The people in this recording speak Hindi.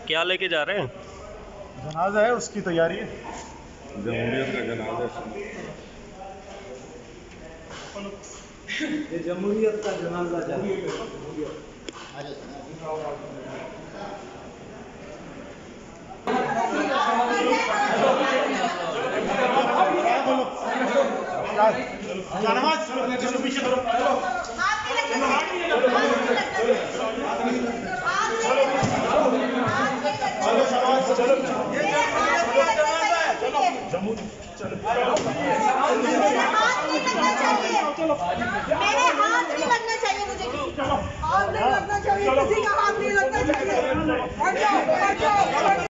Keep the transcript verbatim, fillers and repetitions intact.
क्या लेके जा रहे हैं? जनाजा है, उसकी तैयारी है। जमहूरियत का जनाजा। ये जमहूरियत का जनाजा जा रहा है। चलो पीछे करो, चलो मेरे हाथ नहीं लगना चाहिए, मुझे हाथ नहीं लगना चाहिए, किसी का हाथ नहीं लगना चाहिए।